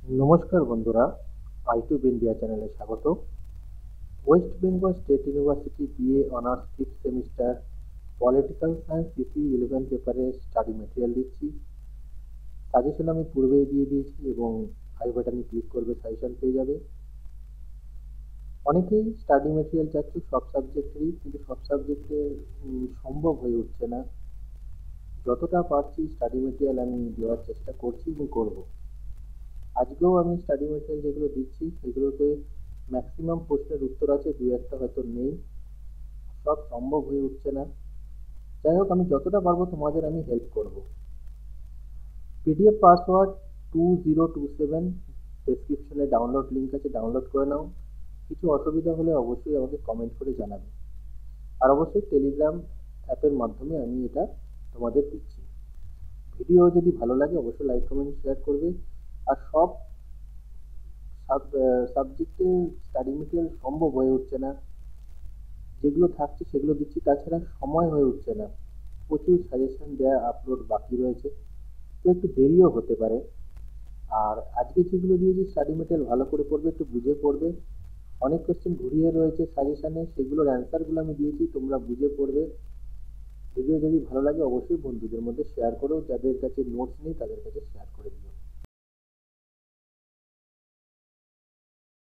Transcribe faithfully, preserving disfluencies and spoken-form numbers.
নমস্কার বন্ধুরা, আইটিউব ইন্ডিয়া চ্যানেলে স্বাগত। West Bengal State University BA honours fifth semester political science CC eleven পেপারে স্টাডি মেটেরিয়াল দিচ্ছি। সাজেশন আমি পূর্বেই দিয়ে দিয়েছি এবং আই বাটনে ক্লিক করবে সাজেশন পেয়ে যাবে। অনেকেই স্টাডি মেটেরিয়াল চাচ্ছ সব সাবজেক্টেরই, কিন্তু সব সাবজেক্টে সম্ভব হয়ে উঠছে না। যতটা পারছি স্টাডি মেটেরিয়াল আমি দেওয়ার চেষ্টা করছি এবং করব। আজকেও আমি স্টাডি মেটেরিয়াল যেগুলো দিচ্ছি সেগুলোতে ম্যাক্সিমাম প্রশ্নের উত্তর আছে, দুই একটা হয়তো নেই, সব সম্ভব হয়ে উঠছে না। যাই হোক, আমি যতটা পারবো তোমাদের আমি হেল্প করব। PDF password two zero two seven ডেসক্রিপশনে ডাউনলোড লিঙ্ক আছে, ডাউনলোড করে নাও। কিছু অসুবিধা হলে অবশ্যই আমাকে কমেন্ট করে জানাবে। আর অবশ্যই টেলিগ্রাম অ্যাপের মাধ্যমে আমি এটা তোমাদের দিচ্ছি। ভিডিও যদি ভালো লাগে অবশ্যই লাইক কমেন্ট শেয়ার করবে। আর সব সাব সাবজেক্টে স্টাডি মেটেরিয়াল সম্ভব হয়ে উঠছে না, যেগুলো থাকছে সেগুলো দিচ্ছি, তাছাড়া সময় হয়ে উঠছে না, প্রচুর সাজেশন দেওয়া আপলোড বাকি রয়েছে, তো একটু দেরিও হতে পারে। আর আজকে যেগুলো দিয়েছি স্টাডি মেটেরিয়াল ভালো করে পড়বে, একটু বুঝে পড়বে। অনেক কোশ্চেন ঘুরিয়ে রয়েছে সাজেশনে, সেগুলোর অ্যান্সারগুলো আমি দিয়েছি, তোমরা বুঝে পড়বে। ভিডিও যদি ভালো লাগে অবশ্যই বন্ধুদের মধ্যে শেয়ার করো, যাদের কাছে নোটস নেই তাদের কাছে শেয়ার করে দিও।